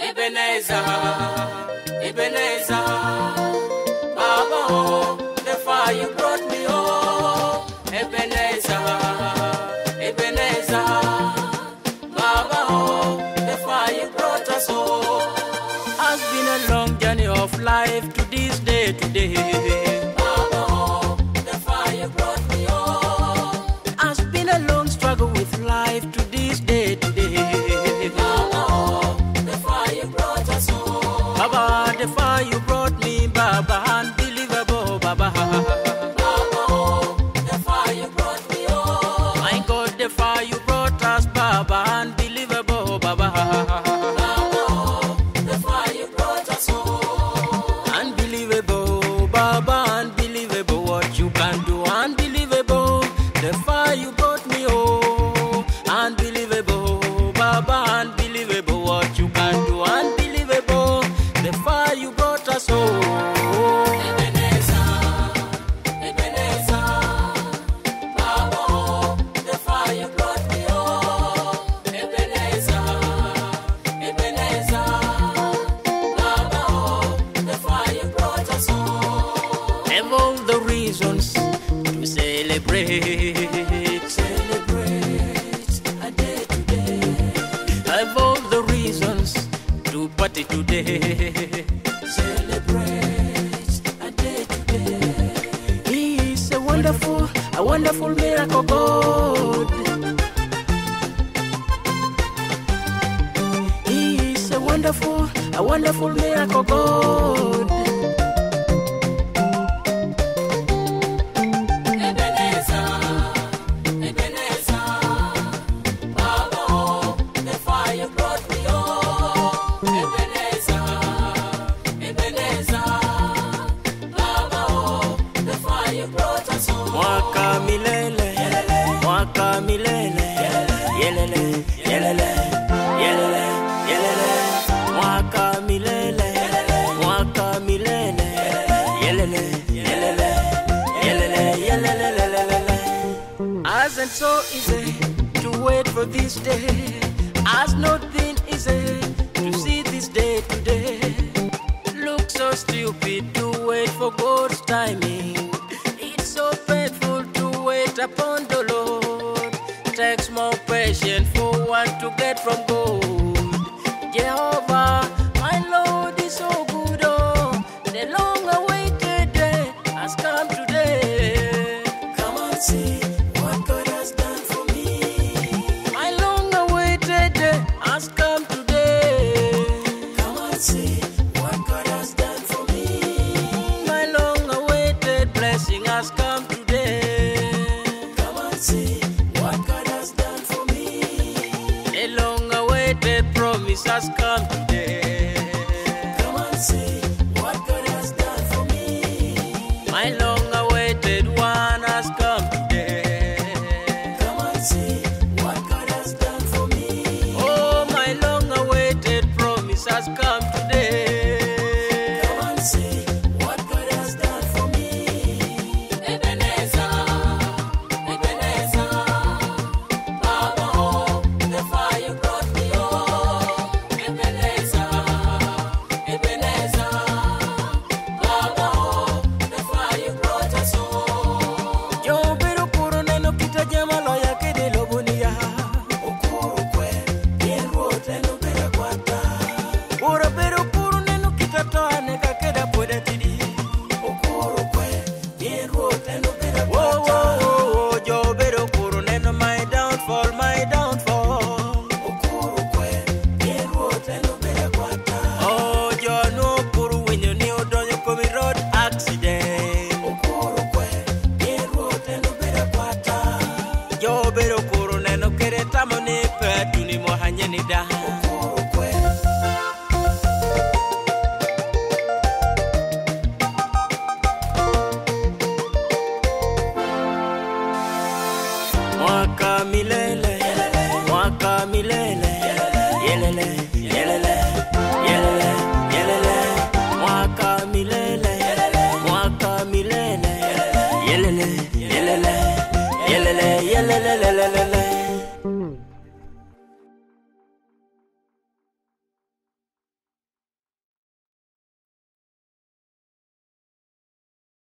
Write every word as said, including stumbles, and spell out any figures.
Ebenezer, Ebenezer, Baba, oh, the fire you brought me, oh, Ebenezer, Ebenezer, Baba, oh, the fire you brought us, oh. Has been a long journey of life to this day today. Baba, oh, the fire you brought me, oh. Has been a long struggle with life to this day today. Baba, the fire you brought me, Baba, unbelievable, Baba. Baba, oh, the fire you brought me, oh. My God, the fire you brought us, Baba, unbelievable, Baba. Baba, oh, the fire you brought us, oh. Unbelievable, Baba, unbelievable, what you can do, unbelievable. The fire you brought me, oh. Unbelievable, Baba, unbelievable, what you can do, unbelievable. The fire you brought us, oh. Ebenezer, Ebenezer, Baba, oh, the fire you brought me, oh. Ebenezer, Ebenezer, Baba, oh, the fire you brought us, oh. Have all the reasons to celebrate, celebrate a day today. Have all the reasons to party today. Celebrate a day today. He is a wonderful, a wonderful miracle God. He is a wonderful, a wonderful miracle God. Ebenezer, Ebenezer, Baba, oh, the fire you brought me, oh. Ebenezer, Ebenezer, Baba, oh, the fire you brought us, oh. Mwaka milele, mwaka milele, yelele, yelele, yelele, yelele. Mwaka milele, mwaka milele, yelele, yelele, yelele, yelele, yelele. Hasn't so easy to wait for this day. Has not been easy to see this day today. Looks so stupid to wait for God's timing. It's so painful to wait upon the Lord. Takes more patience for one to get from God. Jehovah, my Lord is so good, oh. The long-awaited day has come today. Come and see what God has done for me. My long-awaited day has come today. Come and see what God has done for me. My long-awaited blessing has come today. Come and see what God has done for me. A long-awaited promise has come today.